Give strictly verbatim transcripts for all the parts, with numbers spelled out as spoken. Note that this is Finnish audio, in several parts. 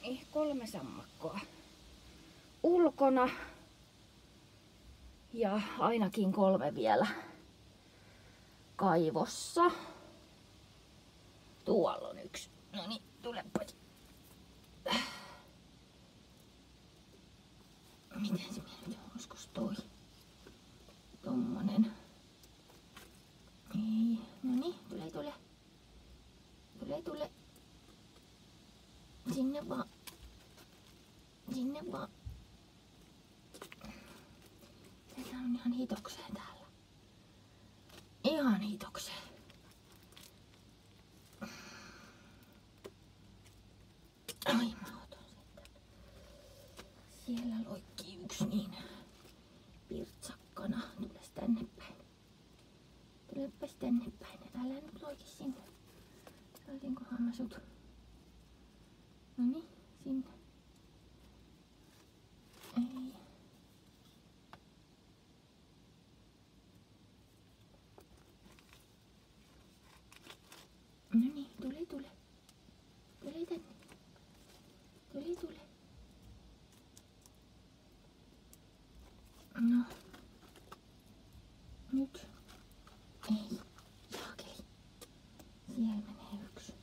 niin, kolme sammakkoa ulkona ja ainakin kolme vielä kaivossa. Tuolla on yksi. No niin, tulepa. Miten se nyt on? Oiskos toi? Tommonen. Ei. No niin, tule, tule. Tule, tule. Sinne vaan. Sinne vaan. Täällä on ihan hitokseen täällä. Ihan hitokseen. Ai mä otan sitten. Siellä loikkii yksi niin pirtsakkana. Tules tänne päin. Tulepas tänne päin. Älä nyt loiki sinne. Saisinkohan mä sut? Noniin, sinne. Ei. Noniin, tule, tule. Tule tänne. Tule, tule. No. Nyt. Ei. Saakeli. Siellä menee yksi.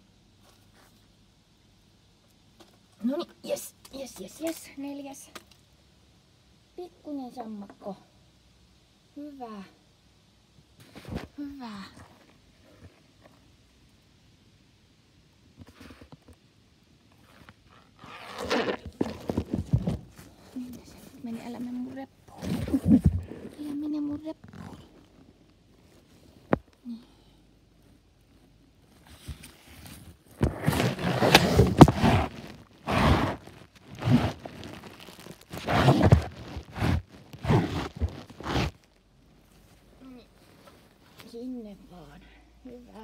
Noniin, jes, jes, jes, jes. Neljäs. Pikkunen sammakko. Hyvä. Hyvä. Minne se nyt meni? Älä mene mun reppuun. Älä mene mun reppuun. Niin. Sinne vaan. Hyvä.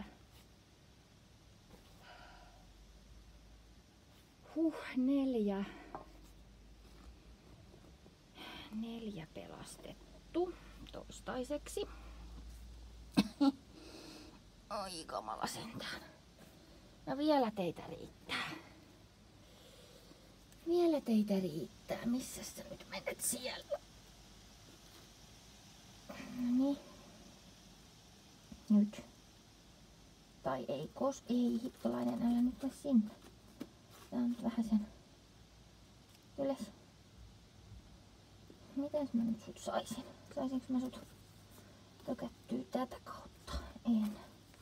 Huh, neljä. Neljä pelastettu toistaiseksi. Oi kamala sentään. No vielä teitä riittää. Vielä teitä riittää. Missä sä nyt menet siellä? No niin. Nyt. Tai ei kos, ei hittolainen, älä nyt mene sinne. Tää on nyt vähän sen. Ylös. Mitäs mä nyt sut saisin? Saisinko mä sut tökättyä tätä kautta? En.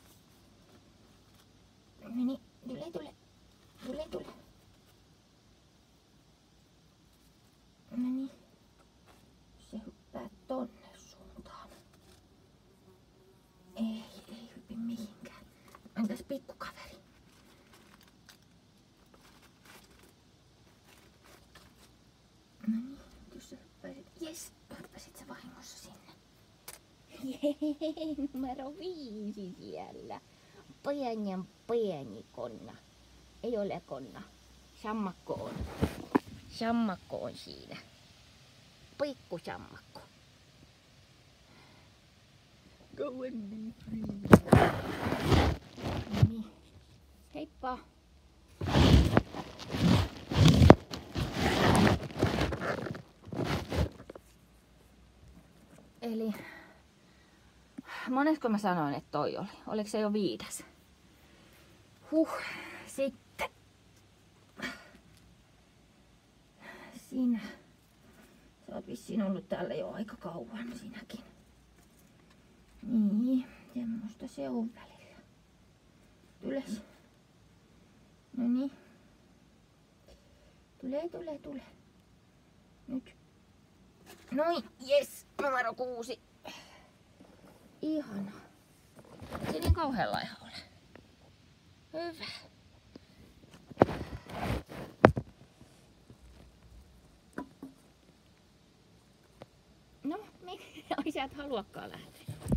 Meni. Tule, tule. Tule, tule. Meni. Se hyppää tonne suuntaan. Ei, ei hypi mihinkään. Entäs pikkukaveri? No niin, jos sä hyppäisit. Jes, hyppäsit sä vahingossa sinne. Jee, numero viisi siellä. Pienen pieni konna. Ei ole konna. Sammakko on. Sammakko on siinä. Pikku sammakko. Go and be free. No niin. Heippa. Eli monesko mä sanoin, että toi oli? Oliko se jo viides? Huh, sitten. Sinä. Sä oot vissiin ollut täällä jo aika kauan sinäkin. Niin, semmoista se on välillä. Ylös. No niin. Tule, tule, tule. Nyt. Noin, jes, numero kuusi. Ihana. Se niin kauhean laiha ole. Hyvä. No, miksi? Ai sä et haluakaan lähteä.